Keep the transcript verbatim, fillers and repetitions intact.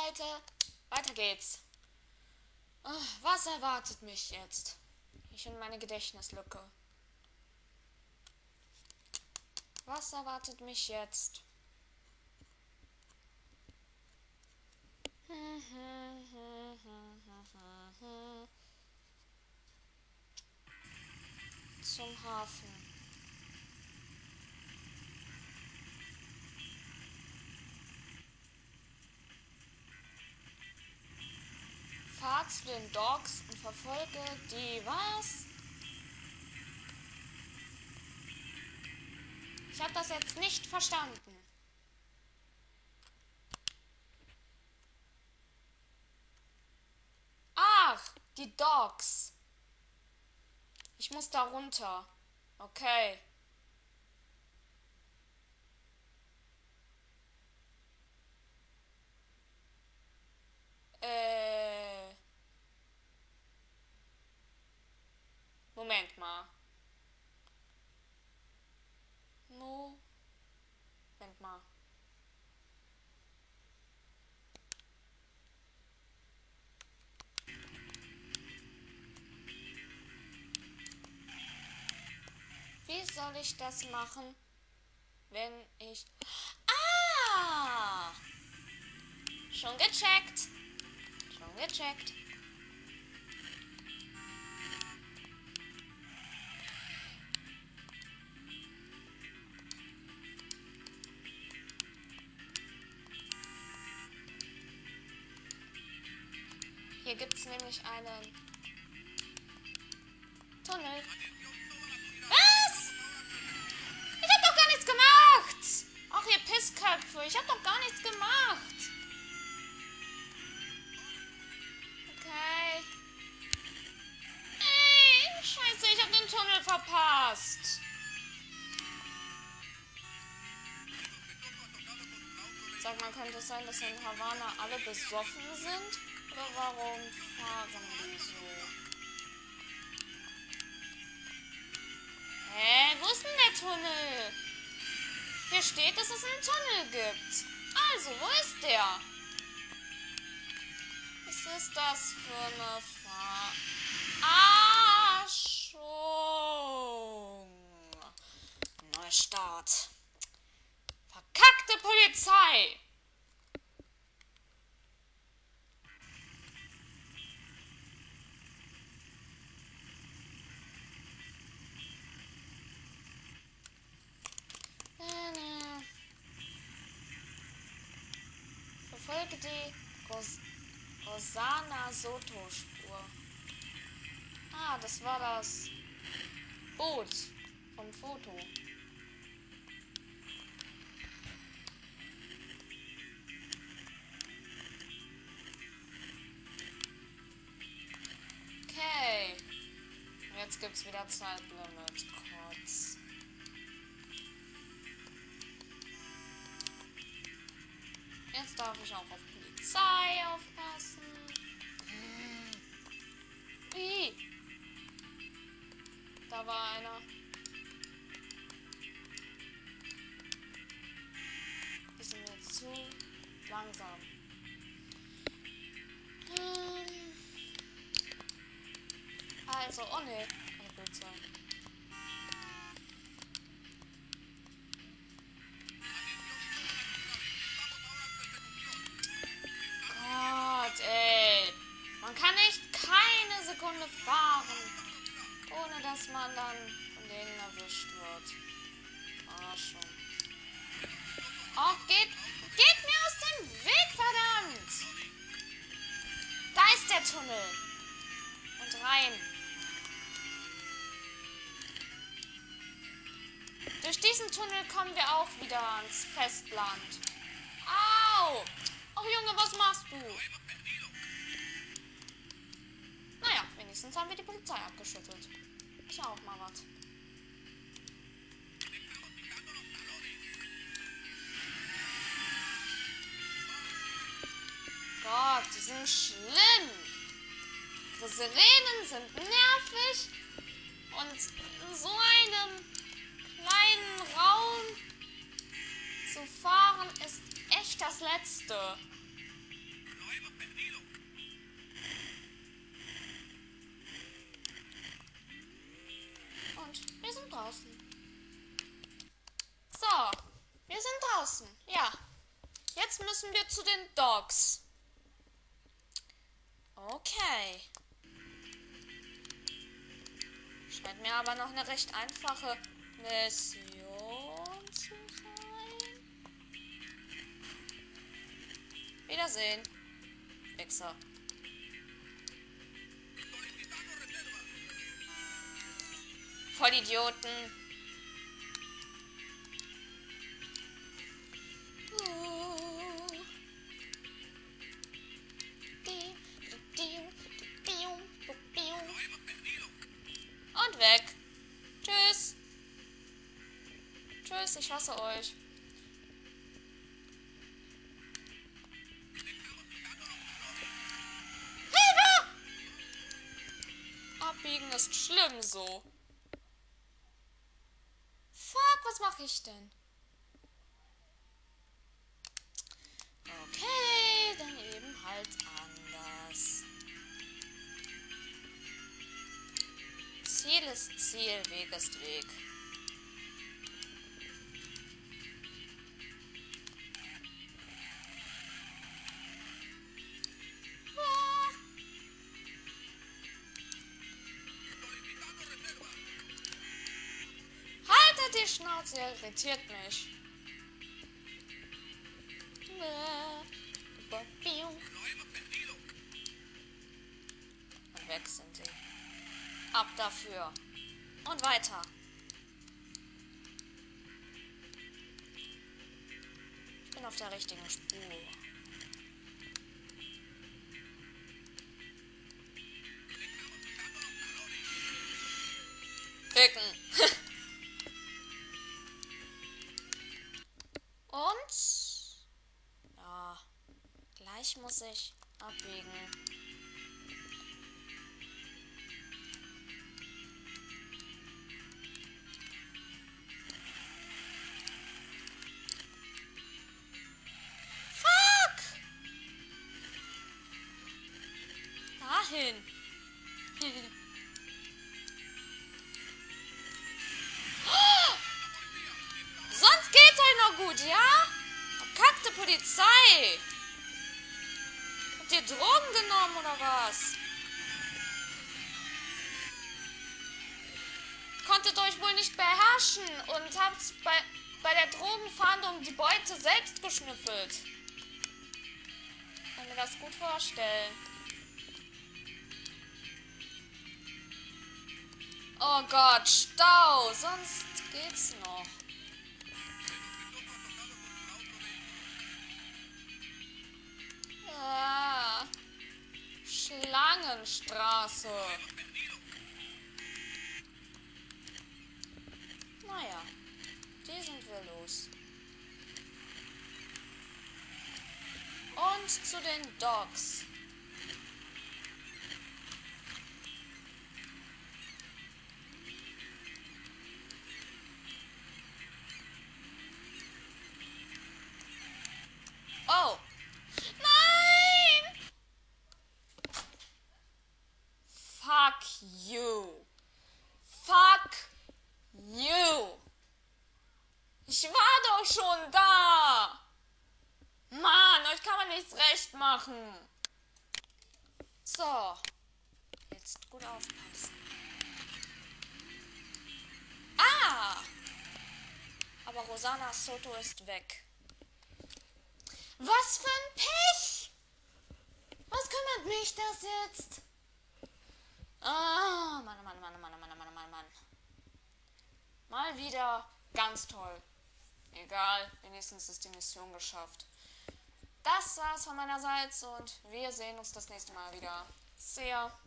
Leute, weiter geht's. Oh, was erwartet mich jetzt? Ich und meine Gedächtnislücke. Was erwartet mich jetzt? Zum Hafen. Fahr zu den Docks und verfolge die... Was? Ich habe das jetzt nicht verstanden. Ach, die Docks. Ich muss da runter. Okay. Äh. Moment mal. Moment mal. Wie soll ich das machen, wenn ich... Ah! Schon gecheckt. Schon gecheckt. Hier gibt es nämlich einen Tunnel. Was? Ich hab doch gar nichts gemacht! Ach, ihr Pissköpfe, ich hab doch gar nichts gemacht! Okay. Ey, scheiße, ich hab den Tunnel verpasst. Sag mal, könnte es sein, dass in Havanna alle besoffen sind? Oder warum fahren die so? Hä, wo ist denn der Tunnel? Hier steht, dass es einen Tunnel gibt. Also, wo ist der? Was ist das für eine Verarschung? Neustart. Verkackte Polizei! Verfolge die Ros Rosanna Soto-Spur. Ah, das war das Boot vom Foto. Okay. Und jetzt gibt's wieder Zeitlimit. Kurz. Jetzt darf ich auch auf Polizei aufpassen. Wie? Da war einer. Die sind mir zu langsam. Also, oh ne, eine Polizei. Gott, ey. Man kann echt keine Sekunde fahren, ohne dass man dann von denen erwischt wird. Arschung. Oh, geht, geht mir aus dem Weg, verdammt! Da ist der Tunnel. Und rein. Durch diesen Tunnel kommen wir auch wieder ans Festland. Au! Oh Junge, was machst du? Naja, wenigstens haben wir die Polizei abgeschüttelt. Ist ja auch mal was. Gott, die sind schlimm. Die Sirenen sind nervig. Und in so einem kleinen Raum zu fahren ist echt das Letzte. Und wir sind draußen. So, wir sind draußen. Ja. Jetzt müssen wir zu den Dogs. Okay. Scheint mir aber noch eine recht einfache Mission zu sein. Wiedersehen. Wichser. Vollidioten. Und weg. Tschüss. Tschüss, ich hasse euch. Hilfe! Abbiegen ist schlimm so. Fuck, was mache ich denn? Okay, dann eben halt anders. Ziel ist Ziel, Weg ist Weg. Ah. Haltet die Schnauze, ihr irritiert mich. Und weg sind sie. Ab dafür. Und weiter. Ich bin auf der richtigen Spur. Ficken. Und? Ja. Gleich muss ich abbiegen. Dahin. Sonst geht's euch noch gut, ja? Verkackte Polizei. Habt ihr Drogen genommen oder was? Konntet euch wohl nicht beherrschen und habt bei, bei der Drogenfahndung die Beute selbst geschnüffelt. Ich kann mir das gut vorstellen. Oh Gott, Stau, sonst geht's noch. Ah, Schlangenstraße. Naja, die sind wir los. Und zu den Dogs. Oh. Nein! Fuck you. Fuck you. Ich war doch schon da. Mann, euch kann man nichts recht machen. So. Jetzt gut aufpassen. Ah! Aber Rosanna Soto ist weg. Was für ein Pech! Was kümmert mich das jetzt? Ah, Mann, Mann, Mann, Mann, Mann, Mann, Mann, Mann. Mal wieder ganz toll. Egal, wenigstens ist die Mission geschafft. Das war's von meinerseits und wir sehen uns das nächste Mal wieder. See ya.